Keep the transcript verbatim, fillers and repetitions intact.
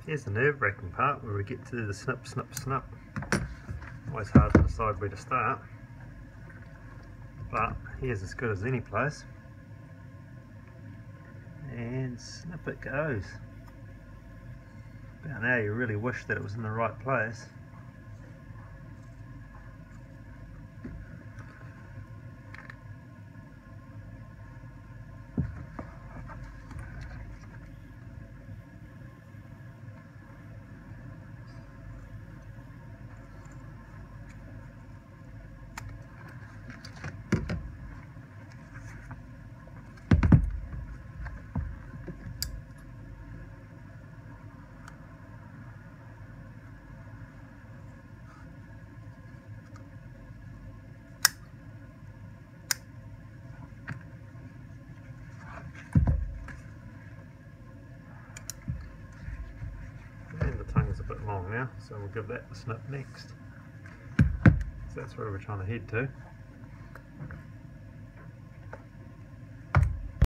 Here's the nerve-wracking part where we get to the snip, snip, snip. Always hard to decide where to start, but here's as good as any place. And snip it goes. About now you really wish that it was in the right place. A bit long now, so we'll give that a snip next. So that's where we're trying to head to.